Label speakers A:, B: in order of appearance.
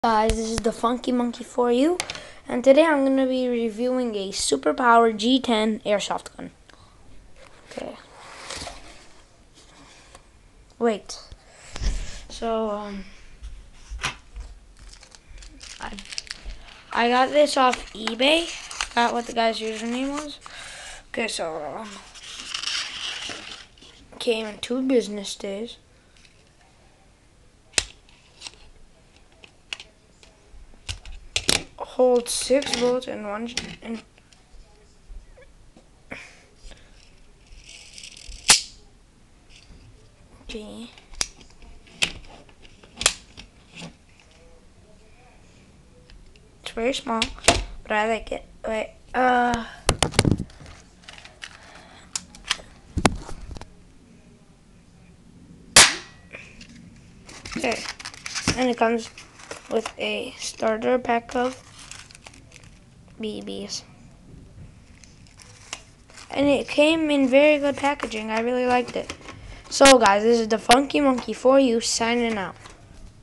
A: Guys, this is the Funky Monkey for you, and today I'm going to be reviewing a SuperPower G.10 airsoft gun. Okay. Wait. So, I got this off eBay. Got what the guy's username was. Okay, so, came in 2 business days. Holds 6 bullets in one. Okay. It's very small, but I like it. Wait. Okay. And it comes with a starter pack of BBs. And it came in very good packaging. I really liked it. So guys, this is the Funky Monkey for you, signing out.